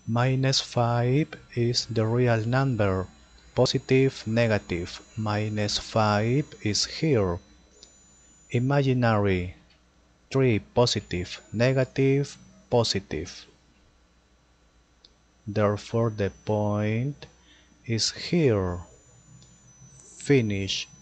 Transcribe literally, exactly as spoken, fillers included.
Minus five is the real number. Positive, negative. Minus five is here. Imaginary. three positive, negative, positive. Therefore the point is here. Finish.